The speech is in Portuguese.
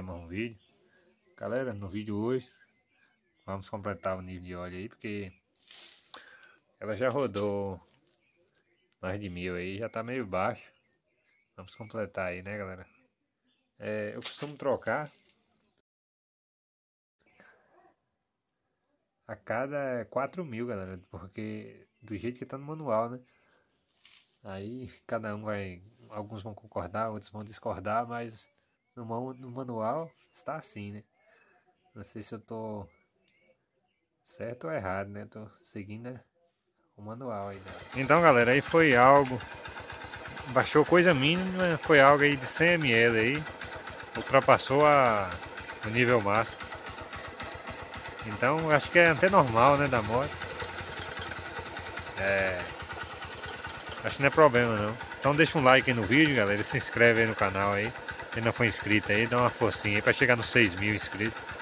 mais um vídeo. Galera, no vídeo hoje vamos completar o nível de óleo aí, porque ela já rodou mais de 1000 aí, já tá meio baixo. Vamos completar aí, né, galera? Eu costumo trocar a cada 4000, galera, porque do jeito que tá no manual, né? Aí cada um vai, alguns vão concordar, outros vão discordar, mas no manual está assim, né? Não sei se eu tô certo ou errado, né? Tô seguindo, né, o manual aí, né? Então, galera, aí foi algo, baixou coisa mínima, foi algo aí de 100 ml aí, ultrapassou o nível máximo. Então, acho que é até normal, né, da moto. Acho que não é problema não. Então deixa um like aí no vídeo, galera, se inscreve aí no canal aí. Quem não for inscrito aí, dá uma forcinha aí pra chegar nos 6.000 inscritos.